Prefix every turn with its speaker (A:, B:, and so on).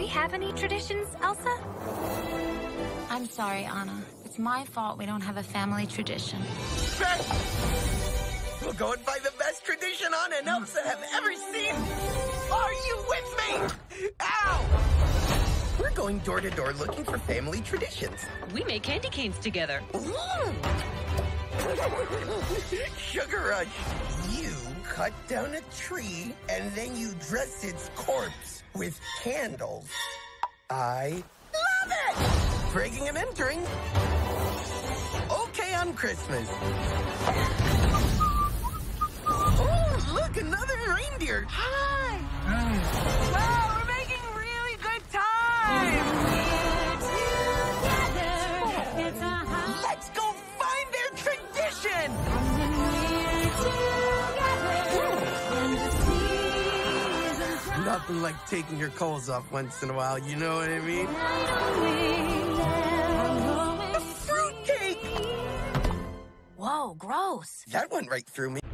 A: have any traditions, Elsa?
B: I'm sorry, Anna. It's my fault we don't have a family tradition.
C: We'll go and find the best tradition Anna and Elsa have ever seen. Are you with me? Ow! We're going door to door looking for family traditions.
D: We make candy canes together.
C: Sugar Rush. You cut down a tree and then you dress its corpse with candles. I love it! Breaking and entering. Okay on Christmas. Oh, look, another reindeer. Hi.
E: Wow, we're making really good time.
C: Let's go find their tradition. Nothing like taking your clothes off once in a while, you know what I mean? A fruitcake!
B: Whoa, gross.
C: That went right through me.